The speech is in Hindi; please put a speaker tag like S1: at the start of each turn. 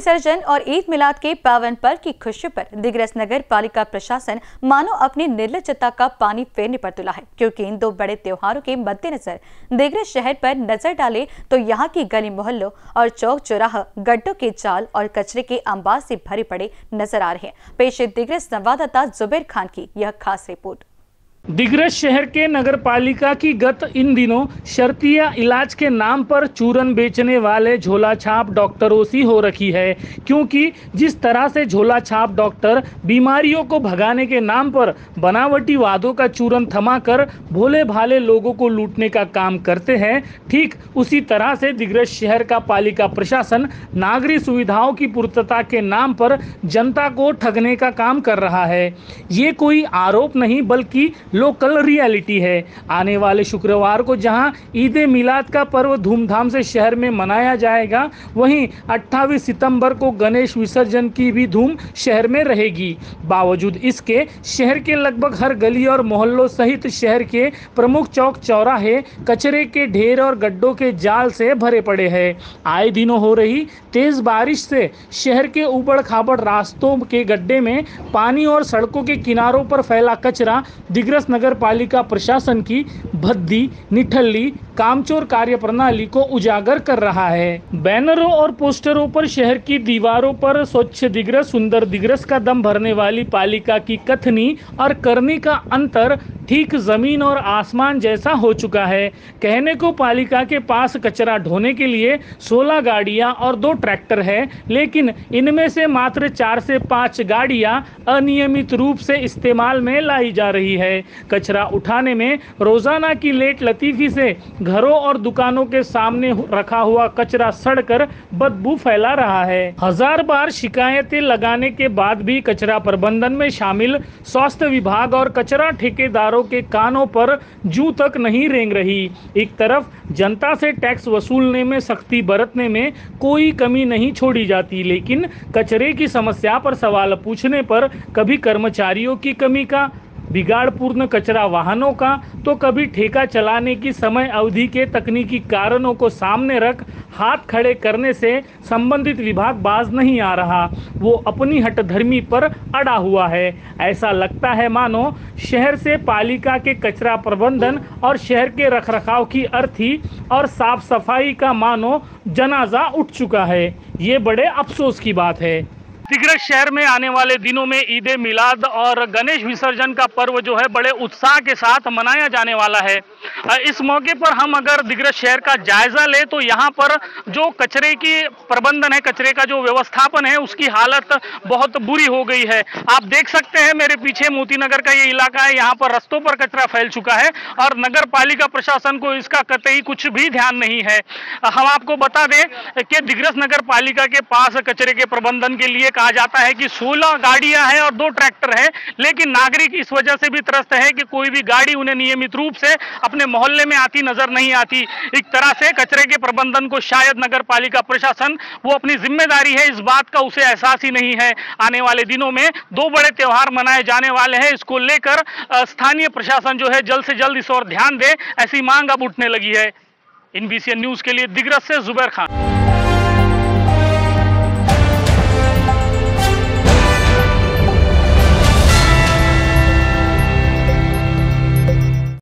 S1: विसर्जन और ईद मिलाद के पावन पर्व की खुशी पर दिग्रस नगर पालिका प्रशासन मानो अपनी निर्लजता का पानी फेरने पर तुला है, क्योंकि इन दो बड़े त्योहारों के मद्देनजर दिग्रस शहर पर नजर डाले तो यहाँ की गली मोहल्लों और चौक चौराहा गड्ढों के जाल और कचरे के अंबार से भरे पड़े नजर आ रहे हैं। पेश है दिग्रस संवाददाता जुबैर खान की यह खास रिपोर्ट।
S2: दिग्रस शहर के नगर पालिका की गत इन दिनों शर्तिया इलाज के नाम पर चूरन बेचने वाले झोला छाप डॉक्टरों सी हो रखी है, क्योंकि जिस तरह से झोला छाप डॉक्टर बीमारियों को भगाने के नाम पर बनावटी वादों का चूरन थमाकर भोले भाले लोगों को लूटने का काम करते हैं, ठीक उसी तरह से दिग्रस शहर का पालिका प्रशासन नागरिक सुविधाओं की पूर्तता के नाम पर जनता को ठगने का काम कर रहा है। ये कोई आरोप नहीं बल्कि लोकल रियलिटी है। आने वाले शुक्रवार को जहां ईद मिलाद का पर्व धूमधाम से शहर में मनाया जाएगा, वहीं 28 सितंबर को गणेश विसर्जन की भी धूम शहर में रहेगी। बावजूद इसके शहर के लगभग हर गली और मोहल्लों सहित शहर के प्रमुख चौक चौराहे कचरे के ढेर और गड्ढों के जाल से भरे पड़े हैं। आए दिनों हो रही तेज बारिश से शहर के ऊबड़ खाबड़ रास्तों के गड्ढे में पानी और सड़कों के किनारों पर फैला कचरा दिग्रस नगर पालिका प्रशासन की भद्दी निठल्ली कामचोर कार्य प्रणाली को उजागर कर रहा है। बैनरों और पोस्टरों पर शहर की दीवारों पर स्वच्छ दिग्रस सुंदर दिग्रस का दम भरने वाली पालिका की कथनी और करनी का अंतर ठीक जमीन और आसमान जैसा हो चुका है। कहने को पालिका के पास कचरा ढोने के लिए 16 गाड़ियां और 2 ट्रैक्टर है, लेकिन इनमें से मात्र 4 से 5 गाड़ियां अनियमित रूप से इस्तेमाल में लाई जा रही है। कचरा उठाने में रोजाना की लेट लतीफी से घरों और दुकानों के सामने रखा हुआ कचरा सड़कर बदबू फैला रहा है। 1000 बार शिकायतें लगाने के बाद भी कचरा प्रबंधन में शामिल स्वास्थ्य विभाग और कचरा ठेकेदारों के कानों पर जूं तक नहीं रेंग रही। एक तरफ जनता से टैक्स वसूलने में सख्ती बरतने में कोई कमी नहीं छोड़ी जाती, लेकिन कचरे की समस्या पर सवाल पूछने पर कभी कर्मचारियों की कमी का, बिगाड़पूर्ण कचरा वाहनों का, तो कभी ठेका चलाने की समय अवधि के तकनीकी कारणों को सामने रख हाथ खड़े करने से संबंधित विभाग बाज नहीं आ रहा। वो अपनी हठधर्मी पर अड़ा हुआ है। ऐसा लगता है मानो शहर से पालिका के कचरा प्रबंधन और शहर के रखरखाव की अर्थी और साफ सफाई का मानो जनाजा उठ चुका है। ये बड़े अफसोस की बात है। दिग्रस शहर में आने वाले दिनों में ईद मिलाद और गणेश विसर्जन का पर्व जो है बड़े उत्साह के साथ मनाया जाने वाला है। इस मौके पर हम अगर दिग्रस शहर का जायजा लें तो यहाँ पर जो कचरे की प्रबंधन है, कचरे का जो व्यवस्थापन है, उसकी हालत बहुत बुरी हो गई है। आप देख सकते हैं मेरे पीछे मोती नगर का ये इलाका है, यहाँ पर रस्तों पर कचरा फैल चुका है और नगर पालिका प्रशासन को इसका कतई कुछ भी ध्यान नहीं है। हम आपको बता दें कि दिग्रस नगर पालिका के पास कचरे के प्रबंधन के लिए कहा जाता है कि 16 गाड़ियां हैं और 2 ट्रैक्टर हैं, लेकिन नागरिक इस वजह से भी त्रस्त है कि कोई भी गाड़ी उन्हें नियमित रूप से अपने मोहल्ले में आती नजर नहीं आती। एक तरह से कचरे के प्रबंधन को शायद नगर पालिका प्रशासन वो अपनी जिम्मेदारी है इस बात का उसे एहसास ही नहीं है। आने वाले दिनों में 2 बड़े त्योहार मनाए जाने वाले हैं, इसको लेकर स्थानीय प्रशासन जो है जल्द से जल्द इस ओर ध्यान दे, ऐसी मांग अब उठने लगी है। NBCN न्यूज के लिए दिग्रस से जुबैर खान।